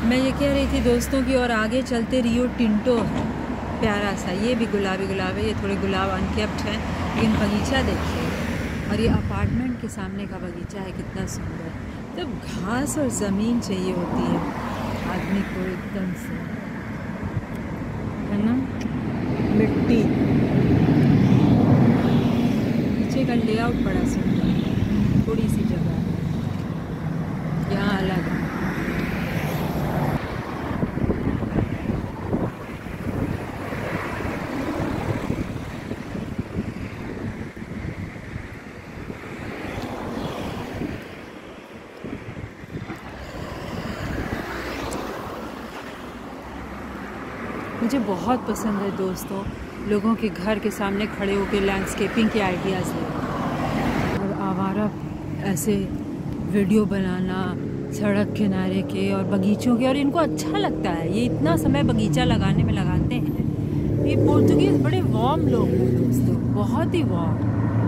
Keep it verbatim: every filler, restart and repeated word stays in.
मैं ये कह रही थी दोस्तों की, और आगे चलते रियो टिंटो है प्यारा सा, ये भी गुलाबी गुलाब है, ये थोड़े गुलाब अनकेप्ट हैं, लेकिन बगीचा देखिए। और ये अपार्टमेंट के सामने का बगीचा है, कितना सुंदर। तब घास और ज़मीन चाहिए होती है आदमी को एकदम से, है ना, मिट्टी। पीछे का लेआउट बड़ा सुंदर है, थोड़ी सी जगह यहाँ अलग है। मुझे बहुत पसंद है दोस्तों लोगों के घर के सामने खड़े होकर लैंडस्केपिंग के आइडियाज़ लेना और आवारा ऐसे वीडियो बनाना सड़क किनारे के और बगीचों के, और इनको अच्छा लगता है। ये इतना समय बगीचा लगाने में लगाते हैं। ये पोर्तुगीज़ बड़े वार्म लोग हैं दोस्तों, बहुत ही वार्म।